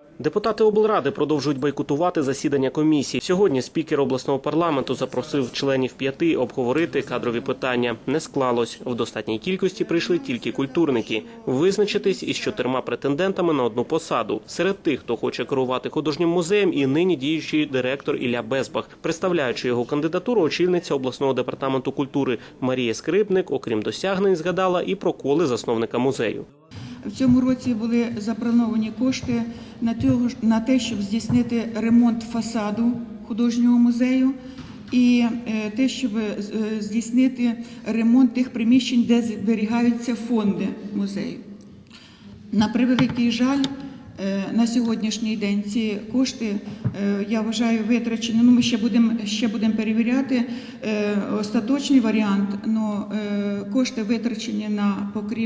Депутати облради продовжують бойкотувати засідання комісії. Сьогодні спікер обласного парламенту запросив членів 5 обговорити кадрові питання. Не склалось. В достатній кількості прийшли тільки культурники. Визначитись із 4 претендентами на одну посаду. Серед тих, хто хоче керувати художнім музеєм, і нині діючий директор Ілля Безбах. Представляючи його кандидатуру, очільниця обласного департаменту культури Марія Скрипник, окрім досягнень, згадала і про коли засновника музею. В цьому році були заплановані кошти на те, щоб здійснити ремонт фасаду художнього музею і те, щоб здійснити ремонт тих приміщень, де зберігаються фонди музею. На превеликий жаль, на сьогоднішній день ці кошти, я вважаю, витрачені. Ми ще будемо перевіряти остаточний варіант, але кошти витрачені на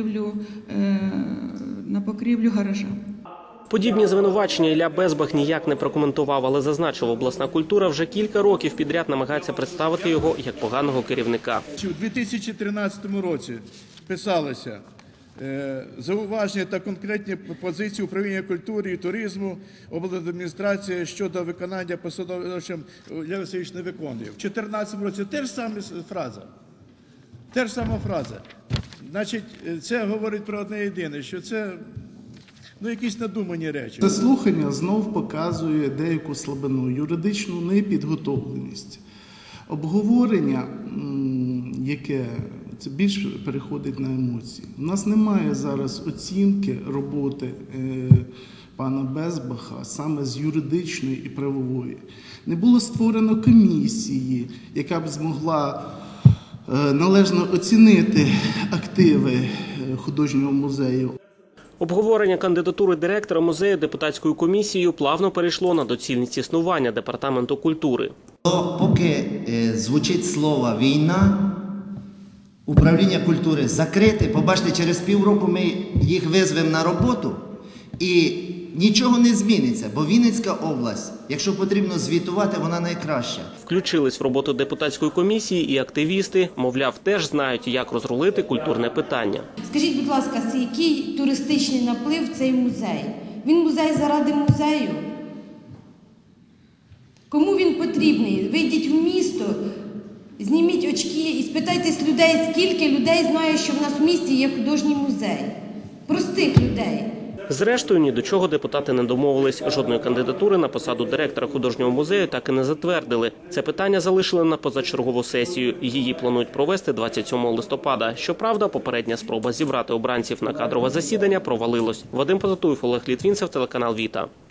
покрівлю гаража. Подібні звинувачення Ілля Безбах ніяк не прокоментував, але зазначив, обласна культура вже кілька років підряд намагається представити його як поганого керівника. У 2013 році писалося зауваження та конкретні позиції управління культури і туризму обладміністрації щодо виконання посадовищем Ілля Васильович не виконує. В 2014 році теж сама фраза. Значить, це говорить про одне єдине, що це якісь надумані речі. Це слухання знов показує деяку слабину, юридичну непідготовленість. Обговорення, яке це більш переходить на емоції. У нас немає зараз оцінки роботи пана Безбаха саме з юридичної і правової. Не було створено комісії, яка б змогла належно оцінити активи художнього музею. Обговорення кандидатури директора музею депутатською комісією плавно перейшло на доцільність існування департаменту культури. Поки звучить слово «війна», управління культури закрите, побачите, через півроку ми їх визвемо на роботу і нічого не зміниться, бо Вінницька область, якщо потрібно звітувати, вона найкраща. Включились в роботу депутатської комісії і активісти, мовляв, теж знають, як розрулити культурне питання. Скажіть, будь ласка, який туристичний наплив цей музей? Він музей заради музею? Кому він потрібний? Вийдіть в місто, зніміть очки і спитайтесь людей, скільки людей знає, що в нас в місті є художній музей. Простих людей. Зрештою, ні до чого депутати не домовились. Жодної кандидатури на посаду директора художнього музею так і не затвердили. Це питання залишили на позачергову сесію. Її планують провести 27 листопада. Щоправда, попередня спроба зібрати обранців на кадрове засідання провалилась. Вадим Потатуєв, Олег Літвінцев, телеканал «Віта».